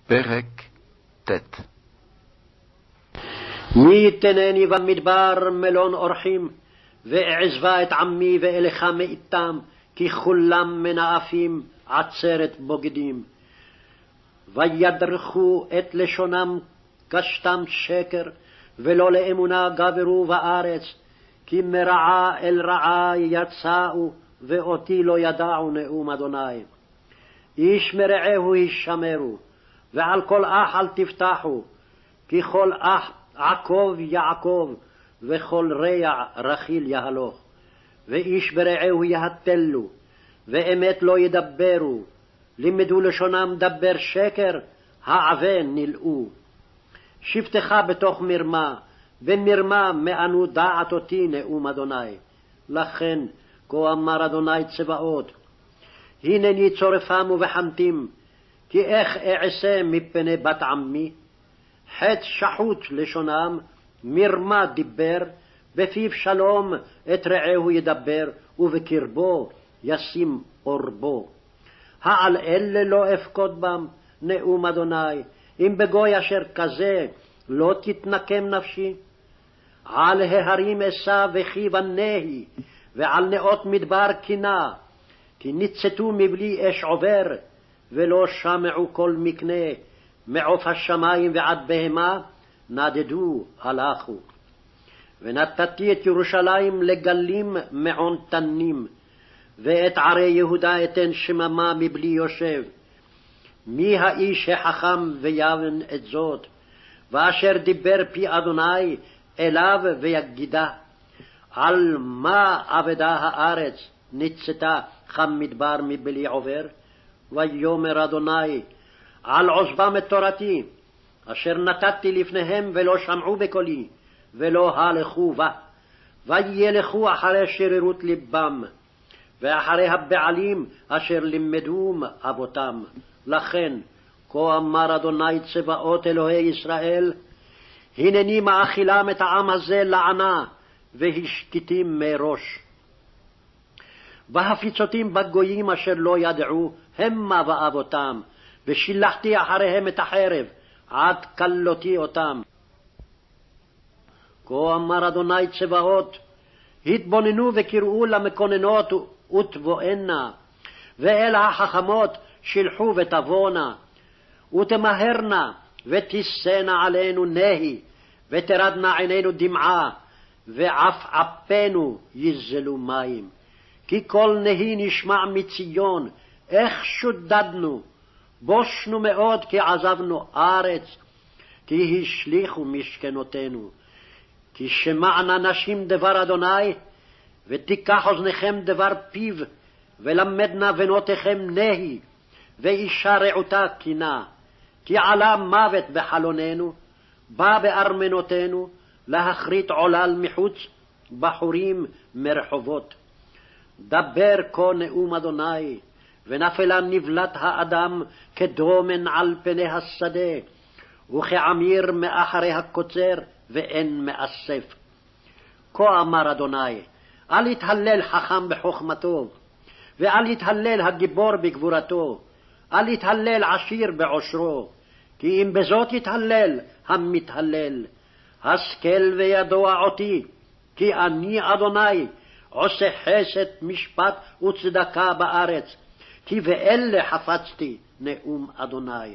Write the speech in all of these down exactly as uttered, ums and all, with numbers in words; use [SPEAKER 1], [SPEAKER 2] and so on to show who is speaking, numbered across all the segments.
[SPEAKER 1] פרק ט'.
[SPEAKER 2] מי יתנני במדבר מלון אורחים, ואעזבה את עמי ואלך מאיתם, כי כולם מנאפים עצרת בוגדים. וידרכו את לשונם קשתם שקר, ולא לאמונה גברו בארץ, כי מרעה אל רעה יצאו, ואותי לא ידעו נאום אדוני. איש מרעהו ישמרו, ועל כל אח אל תפתחו, כי כל אח עקב יעקב, וכל רע רכיל יהלוך. ואיש ברעהו יהתלו, ואמת לא ידברו, לימדו לשונם דבר שקר, העבה נלאו. שבתך בתוך מרמה, במרמה מאנו דעת אותי נאום אדוני. לכן, כה אמר אדוני צבאות, הנני צורפם ובחנתים, כי איך אעשה מפני בת עמי? חטא שחוט לשונם, מרמה דיבר, בפיו שלום את רעהו ידבר, ובקרבו ישים אורבו. העל אלה לא אפקוד בם, נאום אדוני, אם בגוי אשר כזה לא תתנקם נפשי. על ההרים אשא וכי בנהי, ועל נאות מדבר קינה, כי ניצתו מבלי אש עובר, ולא שמעו כל מקנה, מעוף השמיים ועד בהמה, נדדו הלכו. ונתתי את ירושלים לגלים מעון תנים, ואת ערי יהודה אתן שממה מבלי יושב. מי האיש החכם ויבן את זאת, ואשר דיבר פי אדוני אליו ויגידה? על מה אבדה הארץ, ניצתה חם מדבר מבלי עובר? ויאמר אדוני, על עוזבם את תורתי, אשר נתתי לפניהם ולא שמעו בקולי, ולא הלכו בה. וילכו אחרי שרירות לבם, ואחרי הבעלים אשר לימדום אבותם. לכן, כה אמר אדוני צבאות אלוהי ישראל, הנני מאכילם את העם הזה לענה, והשקיטים מראש. והפיצותים בגויים אשר לא ידעו, המה ואבותם, ושילחתי אחריהם את החרב, עד כלותי אותם. כה אמר אדוני צבאות, התבוננו וקראו למקוננות ותבואנה, ואל החכמות שילחו ותבואנה, ותמהרנה ותישנה עלינו נהי, ותרדנה עינינו דמעה, ועפעפינו יזלו מים. כי כל נהי נשמע מציון, איך שודדנו, בושנו מאוד כי עזבנו ארץ, כי השליכו משכנותינו. כי שמענה נשים דבר אדוני, ותיקח אוזניכם דבר פיו, ולמדנה בנותיכם נהי, ואישה רעותה קינה. כי עלה מוות בחלוננו, בא בארמנותינו, להכרית עולל מחוץ, בחורים מרחובות. דבר כה נאום אדוני, ונפלה נבלת האדם כדומן על פני השדה, וכעמיר מאחרי הקוצר, ואין מאסף. כה אמר אדוני, אל יתהלל חכם בחוכמתו, ואל יתהלל הגיבור בגבורתו, אל יתהלל עשיר בעושרו, כי אם בזאת יתהלל המתהלל. השכל וידוע אותי, כי אני אדוני, עושה חסד משפט וצדקה בארץ, כי ואלה חפצתי נאום אדוני.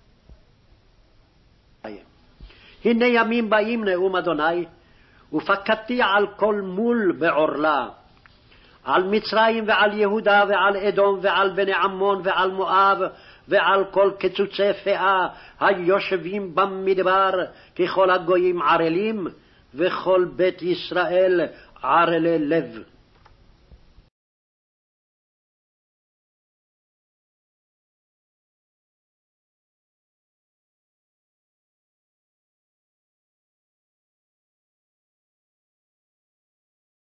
[SPEAKER 2] הנה ימים באים נאום אדוני, ופקדתי על כל מול בעורלה, על מצרים ועל יהודה ועל אדום ועל בני עמון ועל מואב, ועל כל קצוצי פאה היושבים במדבר, כי כל הגויים ערלים, וכל בית ישראל ערלי לב.